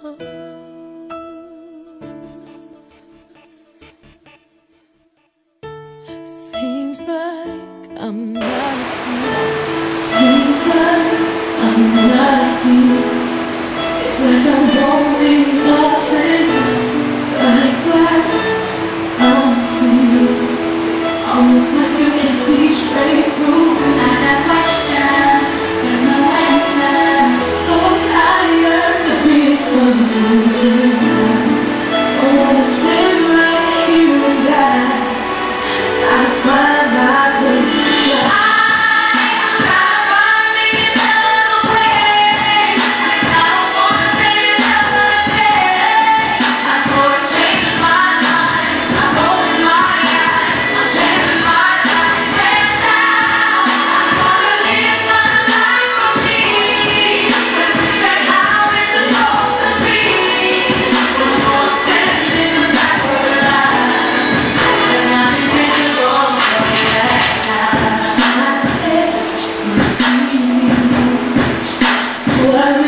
Seems like I'm not here. Seems like I'm not here. It's like I don't mean nothing. Like that I'm here. Almost like you can see straight through me. I have questions with no answers. So tired of being confused. I wanna stay right here and die. I find my place. I'm not running another way. I don't wanna stay another day. I'm gonna change my mind. I'm opening my eyes. I'm changing my life right now. I'm gonna live my life for me. This is how it's supposed to be. No more standing in the back of the line. 'Cause I'm invisible from the outside. You see me.